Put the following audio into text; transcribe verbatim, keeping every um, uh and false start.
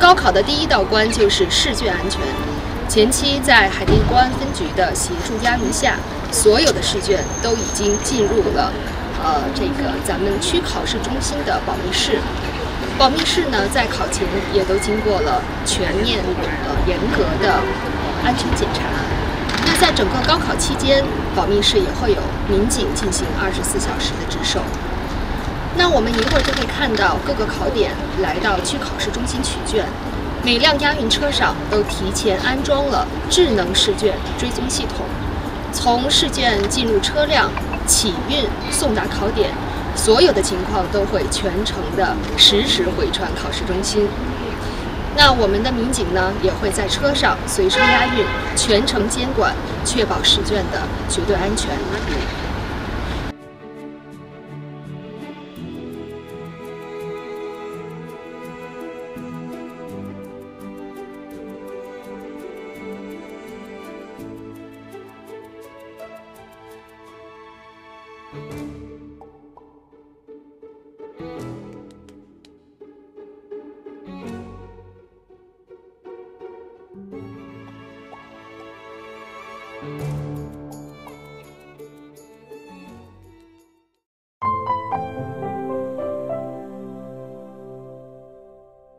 高考的第一道关就是试卷安全。前期在海淀公安分局的协助押运下，所有的试卷都已经进入了呃这个咱们区考试中心的保密室。保密室呢，在考前也都经过了全面呃严格的安全检查。那在整个高考期间，保密室也会有民警进行二十四小时的值守。那我们一会儿就会看到各个考点来到区考试中心取卷，每辆押运车上都提前安装了智能试卷追踪系统，从试卷进入车辆、起运、送达考点，所有的情况都会全程的实时回传考试中心。那我们的民警呢，也会在车上随车押运，全程监管，确保试卷的绝对安全。 Thank you.